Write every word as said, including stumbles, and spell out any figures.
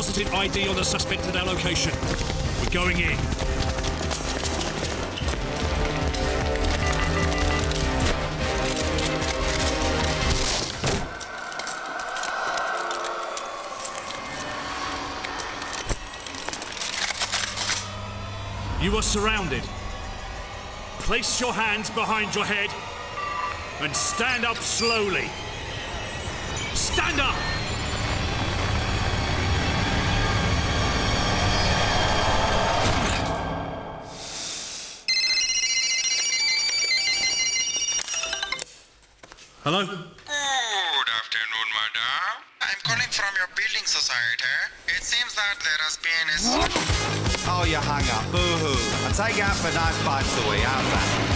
positive I D on the suspect at our location. We're going in. You are surrounded. Place your hands behind your head and stand up slowly. Stand up! Hello? Good afternoon, madam. I'm calling from your building society. It seems that there has been a... Oh, you hung up. Boo-hoo. I'll take you out for a nice bite to eat. How's that?